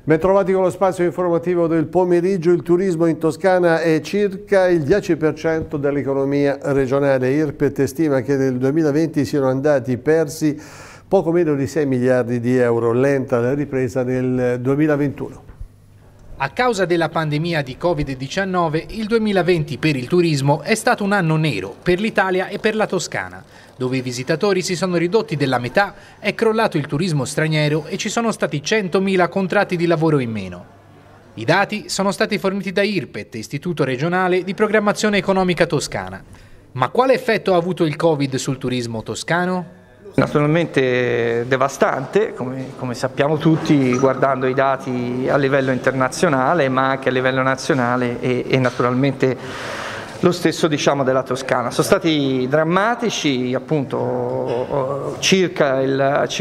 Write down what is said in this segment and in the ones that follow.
Bentrovati con lo spazio informativo del pomeriggio. Il turismo in Toscana è circa il 10% dell'economia regionale. IRPET stima che nel 2020 siano andati persi poco meno di 6 miliardi di euro. Lenta la ripresa nel 2021. A causa della pandemia di Covid-19, il 2020 per il turismo è stato un anno nero per l'Italia e per la Toscana, dove i visitatori si sono ridotti della metà, è crollato il turismo straniero e ci sono stati 100.000 contratti di lavoro in meno. I dati sono stati forniti da IRPET, Istituto regionale di programmazione economica toscana. Ma quale effetto ha avuto il Covid sul turismo toscano? Naturalmente devastante, come sappiamo tutti guardando i dati a livello internazionale, ma anche a livello nazionale e naturalmente lo stesso della Toscana. Sono stati drammatici, appunto circa il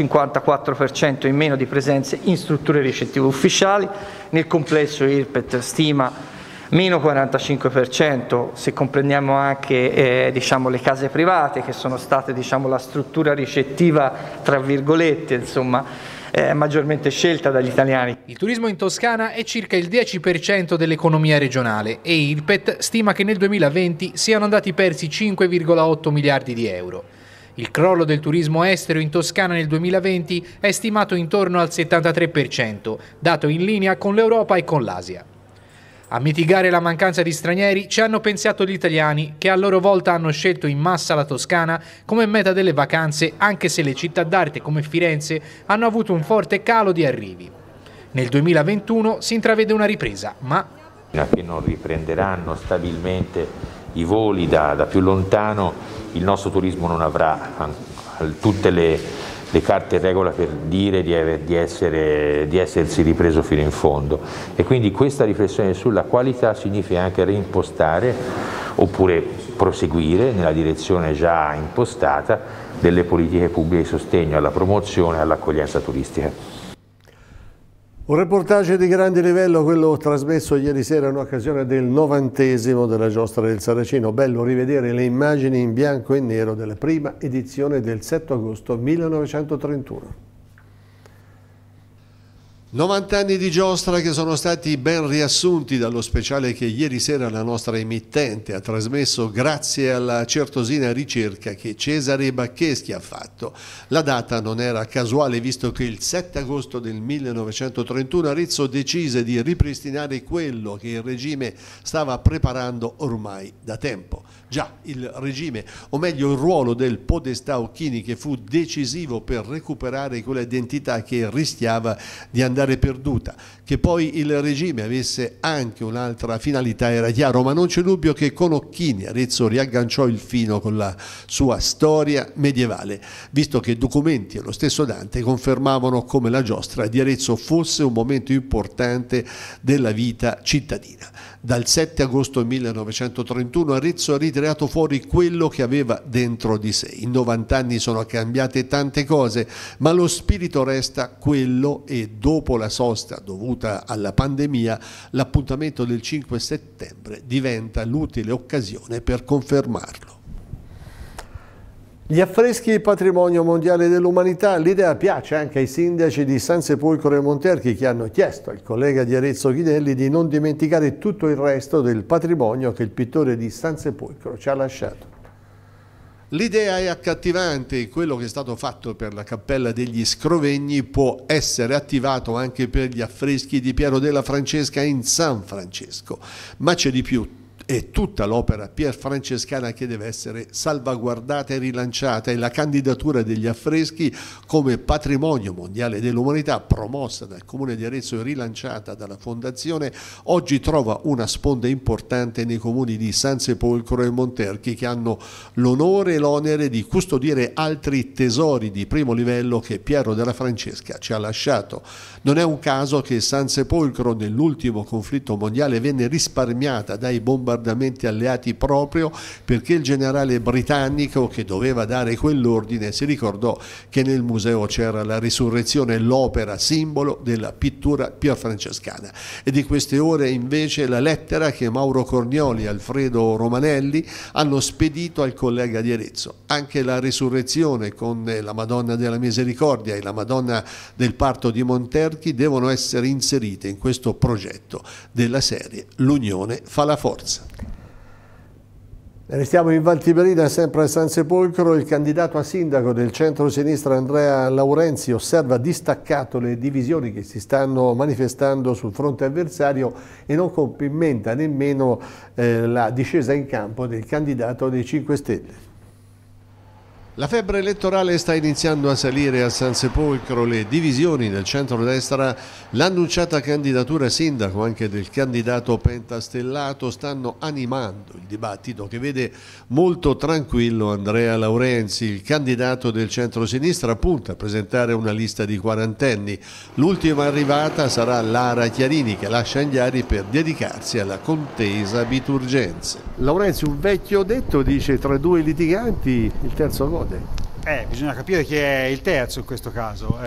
54% in meno di presenze in strutture ricettive ufficiali. Nel complesso IRPET stima meno 45% se comprendiamo anche le case private, che sono state la struttura ricettiva tra virgolette maggiormente scelta dagli italiani. Il turismo in Toscana è circa il 10% dell'economia regionale e IRPET stima che nel 2020 siano andati persi 5,8 miliardi di euro. Il crollo del turismo estero in Toscana nel 2020 è stimato intorno al 73%, dato in linea con l'Europa e con l'Asia. A mitigare la mancanza di stranieri ci hanno pensato gli italiani, che a loro volta hanno scelto in massa la Toscana come meta delle vacanze, anche se le città d'arte come Firenze hanno avuto un forte calo di arrivi. Nel 2021 si intravede una ripresa, ma che non riprenderanno stabilmente i voli da più lontano, il nostro turismo non avrà tutte le carte in regola per dire di essersi ripreso fino in fondo, e quindi questa riflessione sulla qualità significa anche reimpostare oppure proseguire nella direzione già impostata delle politiche pubbliche di sostegno alla promozione e all'accoglienza turistica. Un reportage di grande livello, quello trasmesso ieri sera in occasione del 90° della Giostra del Saracino. Bello rivedere le immagini in bianco e nero della prima edizione del 7 agosto 1931. 90 anni di giostra che sono stati ben riassunti dallo speciale che ieri sera la nostra emittente ha trasmesso grazie alla certosina ricerca che Cesare Baccheschi ha fatto. La data non era casuale, visto che il 7 agosto del 1931 Arezzo decise di ripristinare quello che il regime stava preparando ormai da tempo. Già, il regime, o meglio il ruolo del podestà Occhini, che fu decisivo per recuperare quell'identità che rischiava di andare perduta. Che poi il regime avesse anche un'altra finalità era chiaro, ma non c'è dubbio che con Occhini Arezzo riagganciò il filo con la sua storia medievale, visto che documenti e lo stesso Dante confermavano come la giostra di Arezzo fosse un momento importante della vita cittadina. Dal 7 agosto 1931 Arezzo ha ritirato fuori quello che aveva dentro di sé. In 90 anni sono cambiate tante cose, ma lo spirito resta quello, e dopo la sosta dovuta alla pandemia, l'appuntamento del 5 settembre diventa l'utile occasione per confermarlo. Gli affreschi patrimonio mondiale dell'umanità, l'idea piace anche ai sindaci di San Sepolcro e Monterchi, che hanno chiesto al collega di Arezzo Ghinelli di non dimenticare tutto il resto del patrimonio che il pittore di San Sepolcro ci ha lasciato. L'idea è accattivante, quello che è stato fatto per la Cappella degli Scrovegni può essere attivato anche per gli affreschi di Piero della Francesca in San Francesco, ma c'è di più. È tutta l'opera pierfrancescana che deve essere salvaguardata e rilanciata, e la candidatura degli affreschi come patrimonio mondiale dell'umanità, promossa dal Comune di Arezzo e rilanciata dalla Fondazione, oggi trova una sponda importante nei comuni di San Sepolcro e Monterchi, che hanno l'onore e l'onere di custodire altri tesori di primo livello che Piero della Francesca ci ha lasciato. Non è un caso che San Sepolcro nell'ultimo conflitto mondiale venne risparmiata dai bombardamenti bombardamenti alleati proprio perché il generale britannico che doveva dare quell'ordine si ricordò che nel museo c'era la Risurrezione, l'opera simbolo della pittura pierfrancescana. E di queste ore invece la lettera che Mauro Cornioli e Alfredo Romanelli hanno spedito al collega di Arezzo. Anche la Risurrezione con la Madonna della Misericordia e la Madonna del Parto di Monterchi devono essere inserite in questo progetto della serie L'Unione fa la forza. Restiamo in Val Tiberina, sempre a San Sepolcro. Il candidato a sindaco del centro-sinistra Andrea Laurenzi osserva distaccato le divisioni che si stanno manifestando sul fronte avversario e non commenta nemmeno la discesa in campo del candidato dei 5 Stelle. La febbre elettorale sta iniziando a salire a San Sepolcro, le divisioni del centrodestra, l'annunciata candidatura sindaco anche del candidato pentastellato stanno animando il dibattito che vede molto tranquillo Andrea Laurenzi. Il candidato del centrosinistra punta a presentare una lista di quarantenni. L'ultima arrivata sarà Lara Chiarini che lascia Anghiari per dedicarsi alla contesa Biturgense. Laurenzi, un vecchio detto dice tra due litiganti il terzo gode. Bisogna capire chi è il terzo in questo caso.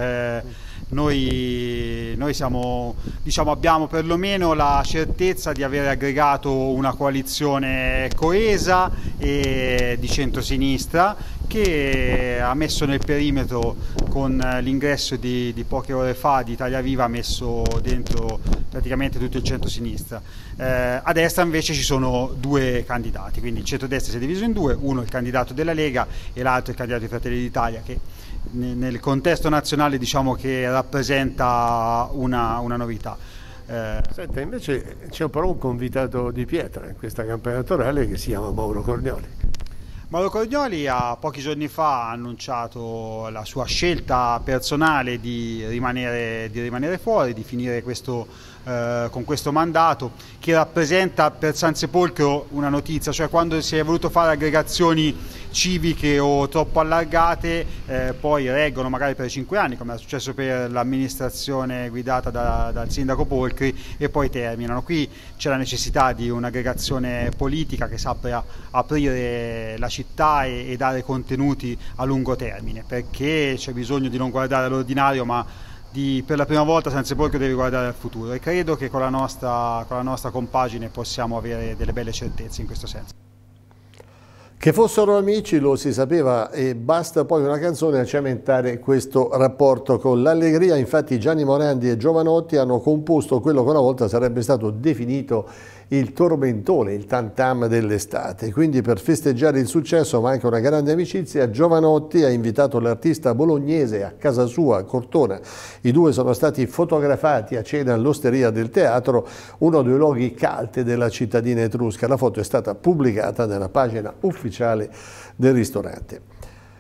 Noi siamo, abbiamo perlomeno la certezza di aver aggregato una coalizione coesa e di centrosinistra che ha messo nel perimetro, con l'ingresso di poche ore fa di Italia Viva, ha messo dentro praticamente tutto il centrosinistra. A destra invece ci sono due candidati, quindi il centrodestra si è diviso in due, uno il candidato della Lega e l'altro il candidato di Fratelli d'Italia, che nel contesto nazionale diciamo che rappresenta una novità. Senta, invece c'è però un convitato di pietra in questa campagna elettorale che si chiama Mauro Cornioli. Mauro Cornioli pochi giorni fa ha annunciato la sua scelta personale di rimanere fuori, di finire con questo mandato, che rappresenta per San Sepolcro una notizia, cioè quando si è voluto fare aggregazioni civiche o troppo allargate poi reggono magari per 5 anni, come è successo per l'amministrazione guidata dal sindaco Polcri, e poi terminano. Qui c'è la necessità di un'aggregazione politica che sappia aprire la città e dare contenuti a lungo termine, perché c'è bisogno di non guardare all'ordinario ma per la prima volta San Sepolcro deve guardare al futuro, e credo che con la nostra compagine possiamo avere delle belle certezze in questo senso. Che fossero amici lo si sapeva, e basta poi una canzone a cementare questo rapporto con l'allegria. Infatti Gianni Morandi e Giovanotti hanno composto quello che una volta sarebbe stato definito il tormentone, il tam-tam dell'estate. Quindi per festeggiare il successo ma anche una grande amicizia, Giovanotti ha invitato l'artista bolognese a casa sua a Cortona. I due sono stati fotografati a cena all'Osteria del Teatro, uno dei luoghi caldi della cittadina etrusca. La foto è stata pubblicata nella pagina ufficiale del ristorante.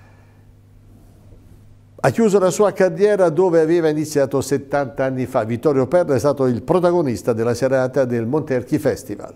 Ha chiuso la sua carriera dove aveva iniziato 70 anni fa. Vittorio Perla è stato il protagonista della serata del Monterchi Festival.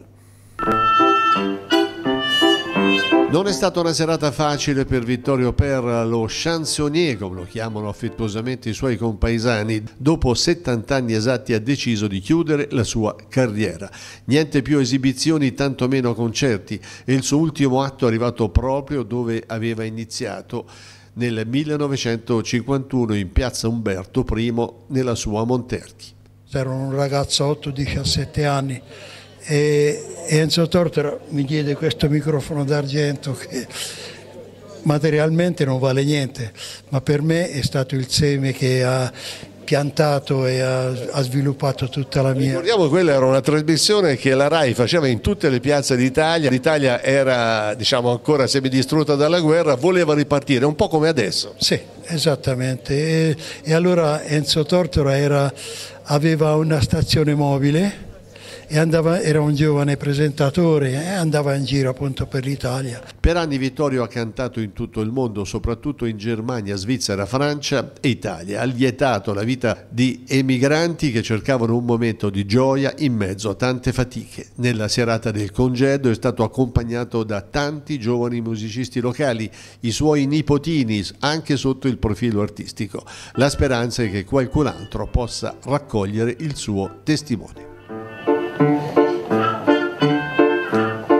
Non è stata una serata facile per Vittorio Perla, lo chansonnier, come lo chiamano affettuosamente i suoi compaesani. Dopo 70 anni esatti ha deciso di chiudere la sua carriera. Niente più esibizioni, tanto meno concerti, e il suo ultimo atto è arrivato proprio dove aveva iniziato, nel 1951 in piazza Umberto I nella sua Monterchi. Ero un ragazzotto, 17 anni, e Enzo Tortora mi diede questo microfono d'argento che materialmente non vale niente, ma per me è stato il seme che ha piantato e ha sviluppato tutta la mia. Ricordiamo, quella era una trasmissione che la RAI faceva in tutte le piazze d'Italia. L'Italia era, diciamo, ancora semidistrutta dalla guerra, voleva ripartire, un po' come adesso. Sì, esattamente. E allora Enzo Tortora aveva una stazione mobile e era un giovane presentatore e andava in giro appunto per l'Italia. Per anni Vittorio ha cantato in tutto il mondo, soprattutto in Germania, Svizzera, Francia e Italia. Ha lietato la vita di emigranti che cercavano un momento di gioia in mezzo a tante fatiche. Nella serata del congedo è stato accompagnato da tanti giovani musicisti locali, i suoi nipotini, anche sotto il profilo artistico. La speranza è che qualcun altro possa raccogliere il suo testimone.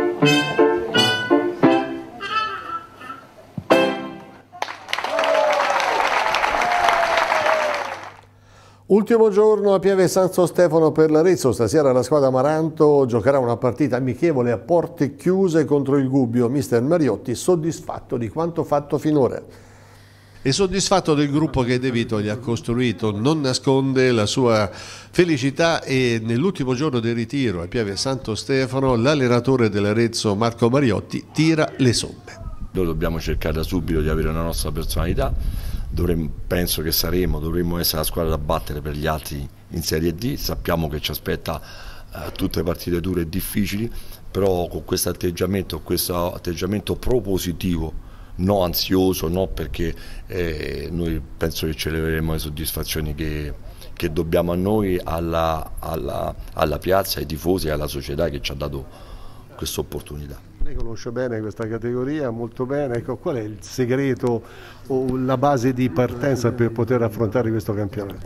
Ultimo giorno a Pieve San Stefano per l'Arezzo. Stasera la squadra Amaranto giocherà una partita amichevole a porte chiuse contro il Gubbio. Mister Mariotti soddisfatto di quanto fatto finora. E soddisfatto del gruppo che De Vito gli ha costruito, non nasconde la sua felicità e nell'ultimo giorno del ritiro a Pieve Santo Stefano l'allenatore dell'Arezzo Marco Mariotti tira le somme. Noi dobbiamo cercare da subito di avere una nostra personalità, penso che dovremmo essere la squadra da battere per gli altri in Serie D, sappiamo che ci aspetta tutte partite dure e difficili, però con questo atteggiamento propositivo, no ansioso, no, perché noi penso che celebreremo le soddisfazioni che dobbiamo a noi, alla piazza, ai tifosi e alla società che ci ha dato questa opportunità. Lei conosce bene questa categoria, molto bene, ecco, qual è il segreto o la base di partenza per poter affrontare questo campionato?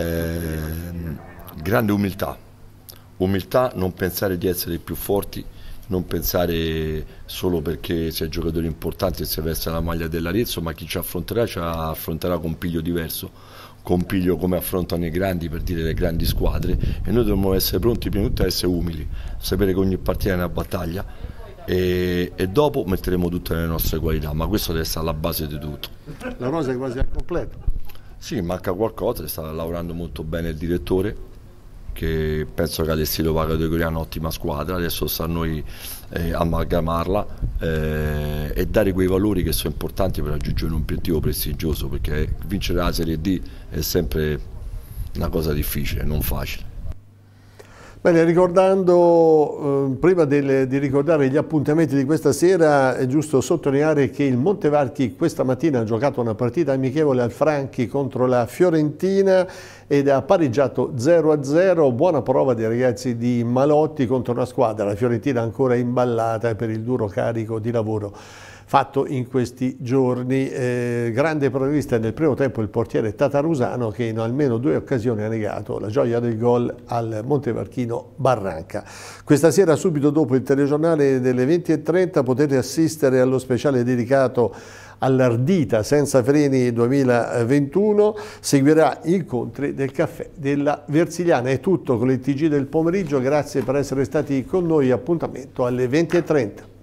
Grande umiltà, non pensare di essere i più forti, non pensare solo perché si è giocatori importanti e si veste la maglia dell'Arezzo, ma chi ci affronterà con piglio diverso, con piglio come affrontano i grandi, per dire le grandi squadre, e noi dobbiamo essere pronti prima di tutto a essere umili, sapere che ogni partita è una battaglia e dopo metteremo tutte le nostre qualità, ma questo deve essere alla base di tutto. La rosa è quasi al completo. Sì, manca qualcosa, sta lavorando molto bene il direttore, che penso che allestito la categoria un'ottima squadra, adesso sta a noi amalgamarla e dare quei valori che sono importanti per raggiungere un obiettivo prestigioso, perché vincere la Serie D è sempre una cosa difficile, non facile. Bene, ricordando, prima di ricordare gli appuntamenti di questa sera, è giusto sottolineare che il Montevarchi questa mattina ha giocato una partita amichevole al Franchi contro la Fiorentina ed ha pareggiato 0-0, buona prova dei ragazzi di Malotti contro una squadra, la Fiorentina ancora imballata per il duro carico di lavoro fatto in questi giorni. Grande protagonista nel primo tempo il portiere Tatarusano, che in almeno 2 occasioni ha negato la gioia del gol al montevarchino Barranca. Questa sera, subito dopo il telegiornale delle 20:30, potete assistere allo speciale dedicato all'Ardita senza freni 2021, seguirà incontri del caffè della Versiliana. È tutto con il TG del pomeriggio, grazie per essere stati con noi, appuntamento alle 20:30.